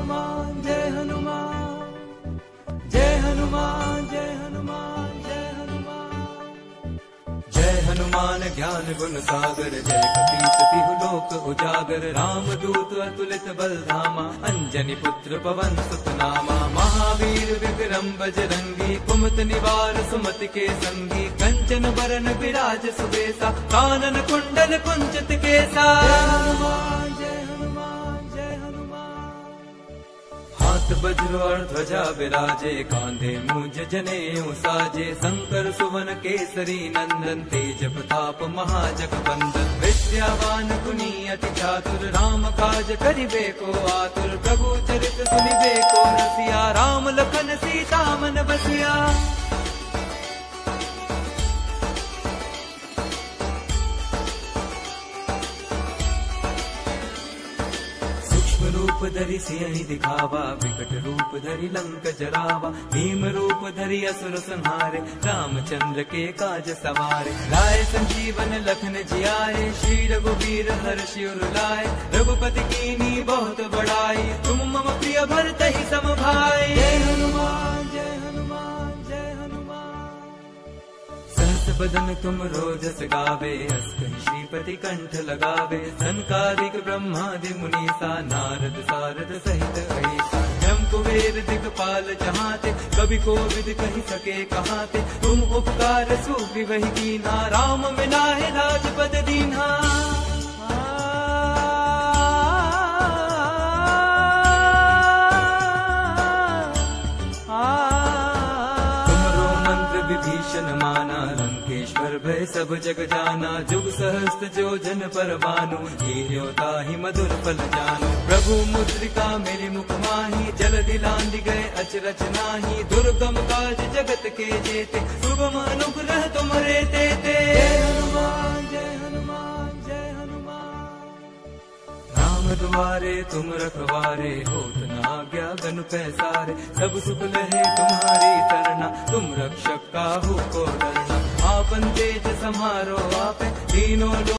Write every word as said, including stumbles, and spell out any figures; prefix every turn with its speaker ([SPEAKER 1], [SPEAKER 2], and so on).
[SPEAKER 1] हनुमान जय हनुमान जय हनुमान जय हनुमान जय हनुमान जय हनुमान ज्ञान गुण सागर जय कपीस तिहु लोक उजागर रामदूत अतुलित बल धामा अंजनी पुत्र पवन सुत नामा महावीर विक्रम बजरंगी कुमत निवार सुमति के संगी कंचन बरन विराज सुबेसा कानन कुंडल कुंचित केसा हनुमान जय हनुमान जय हनुमान हाथ वज्र और ध्वजा विराजे कांधे मुझ जनेऊ साजे शंकर सुवन केसरी नंदन तेज प्रताप महाजगबंदन विद्यावान गुणी अति चातुर राम काज करिबे को आतुर प्रभु चरित सुनिबे को रसिया राम लखन सीता मन बसिया रूप धरि सियहि दिखावा विकट रूप धरि लंक जरावा भीम रूप धरि असुर संहारे रामचंद्र के काज सवारे लाए संजीवन लखन जियाए श्री रघुवीर हर्षि उर लाए रघुपति कीनी बहुत बड़ाई तुम मम प्रिय भरतहि सम भाई जय हनुमान जय हनुमान जय हनुमान सहस बदन तुम रोजस गावे हस कहि श्रीपति कंठ लगावे सनकादिक ब्रह्मादि मुनीसा नारद सारद सहित ऐसा जम कुबेर दिगपाल जहाते कवि कोविद कहि सके कहाते तुम उपकार सुग्रीवहि कीन्हा राम मिलाए राजपद दीन्हा विभीषण माना लंकेश्वर भय सब जग जाना जुग सहस्त्र जो जन पर भानु हीरो ताहि मधुर फल जानु प्रभु मुद्रिका मेरे मुख माही जल दिलांदि गए अचरज नाही दुर्गम काज जगत के जेते सुगम अनुग्रह तुमरे तेते जय हनुमान जय हनुमान जय हनुमान राम द्वारे तुम रखवारे होत न आज्ञा गनु पैसारे सब सुख लहे तुम्हारी सरना तुम रक्षक काहू को डरना आपन तेज समारो आपे तीनों